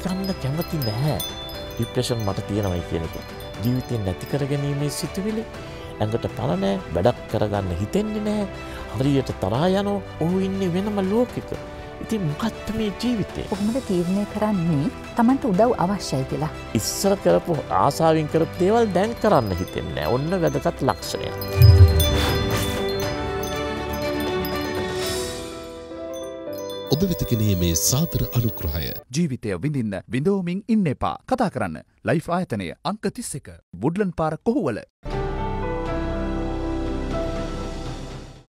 පිළිගන්න කැමති නැහැ. ડિප්‍රෙෂන් මට තියෙනවයි කියන එක. ජීවිතේ නැති කරගැනීමේ සිතුවිලි ඇඟට පණ නැහැ, වැඩක් කරගන්න හිතෙන්නේ නැහැ. හරියට තරහා යනවා. ඔහු ඉන්නේ වෙනම ලෝකෙක. ඉතින් මොකක්ද මේ ජීවිතේ? කොහොමද තීරණය කරන්නේ Tamanට උදව් අවශ්‍යයි කියලා? ඉස්සර කරපු ආසාවෙන් කරපු දේවල් දැන් කරන්න හිතෙන්නේ නැහැ. ඔන්න වැදගත් ලක්ෂණය. ඔබ වෙත ගෙනීමේ සාදර අනුග්‍රහය. ජීවිතය විඳින්න විඳෝමින් ඉන්න එපා. කතා කරන්න ලයිෆ් ආයතනය අංක 31 වුඩ්ලන්ඩ් පාර කොහුවල.